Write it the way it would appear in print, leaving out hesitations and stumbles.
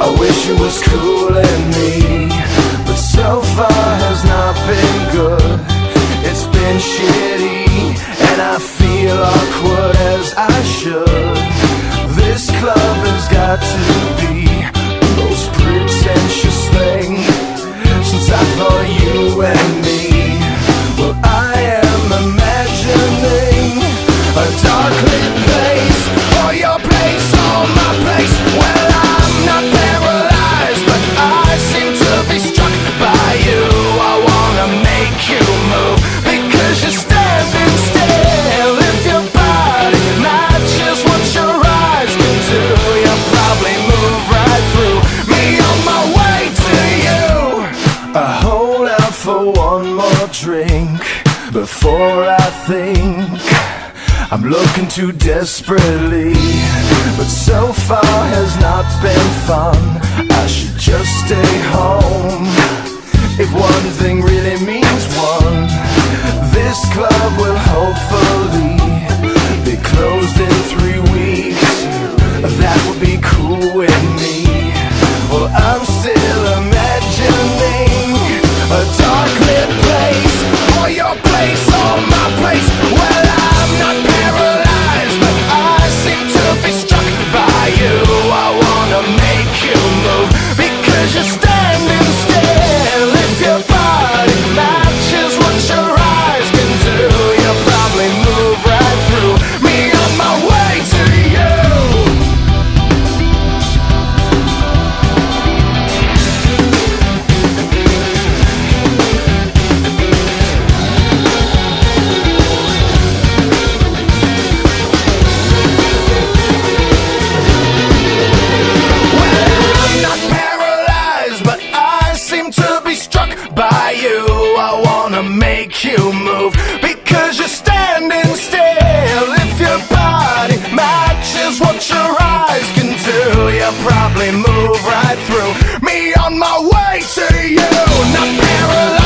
I wish it was cooling me, but so far has not been good. It's been shitty, and I feel awkward as I should. This club has got to be the most pretentious thing since I thought you and me. Well, I am imagining a dark lit place, or your place, or my place. Well, I'm not paralyzed, but I seem to be struck by you. I wanna make you move, because you're standing still. If your body matches what your eyes can do, you'll probably move right through me on my way to you. I hold out for one more drink before I think I'm looking too desperately, but so far has not been fun. I should just stay home. If one thing really means one, this club will hopefully be closed in 3 weeks. That would be cool with me. Well, I'm still imagining a dark lit place, or your place, or my place. Well, I'm not paralyzed, but I seem to be struck by you. I wanna make you move, because you're standing still. If your body matches what your eyes can do, you'll probably move right through me on my way to you. By you, I wanna make you move, because you're standing still. If your body matches what your eyes can do, you'll probably move right through me on my way to you. Not paralyzed.